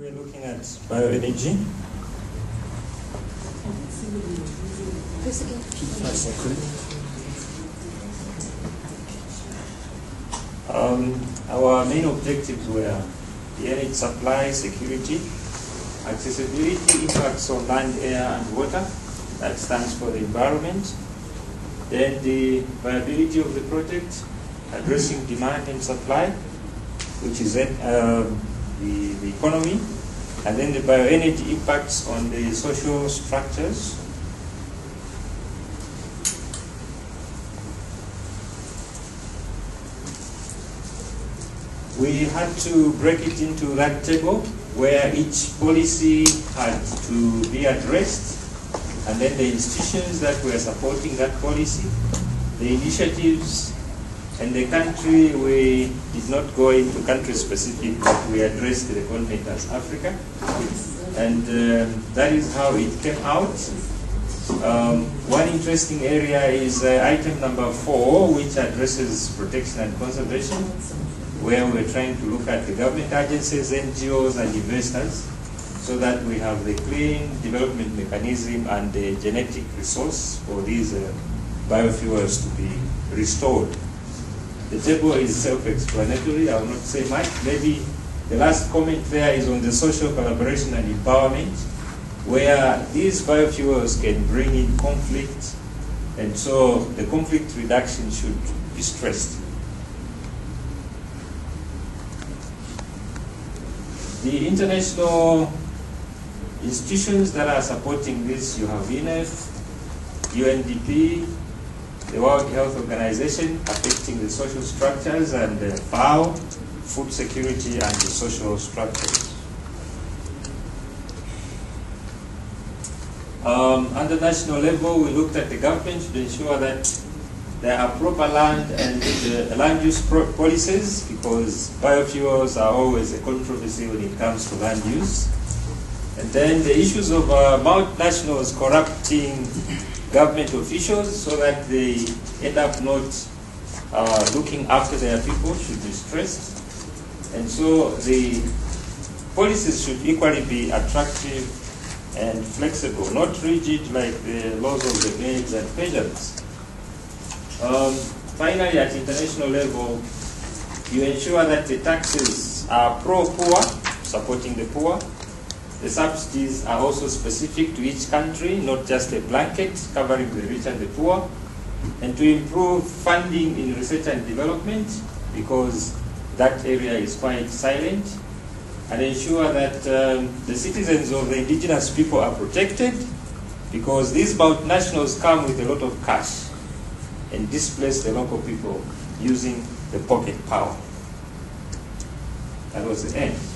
We're looking at bioenergy. Our main objectives were the energy supply, security, accessibility, impacts on land, air, and water. That stands for the environment. Then the viability of the project, addressing demand and supply, which is the economy, and then the bioenergy impacts on the social structures. We had to break it into that table where each policy had to be addressed, and then the institutions that were supporting that policy, the initiatives, and the country. We did not go into country specific, but we addressed the continent as Africa, and that is how it came out. One interesting area is item number 4, which addresses protection and conservation, where we're trying to look at the government agencies, NGOs, and investors, so that we have the clean development mechanism and the genetic resource for these biofuels to be restored. The table is self-explanatory. I will not say much. Maybe the last comment there is on the social collaboration and empowerment, where these biofuels can bring in conflict, and so the conflict reduction should be stressed. The international institutions that are supporting this, you have UNEP, UNDP, the World Health Organization, affecting the social structures, and FAO, food security and the social structures. On the national level, we looked at the government to ensure that there are proper land and land use policies, because biofuels are always a controversy when it comes to land use. And then the issues of multinationals corrupting government officials so that they end up not looking after their people should be stressed. And so the policies should equally be attractive and flexible, not rigid like the laws of the maids and peasants. Finally, at international level, you ensure that the taxes are pro-poor, supporting the poor. The subsidies are also specific to each country, not just a blanket covering the rich and the poor. And to improve funding in research and development, because that area is quite silent. And ensure that the citizens of the indigenous people are protected, because these multinationals come with a lot of cash and displace the local people using the pocket power. That was the end.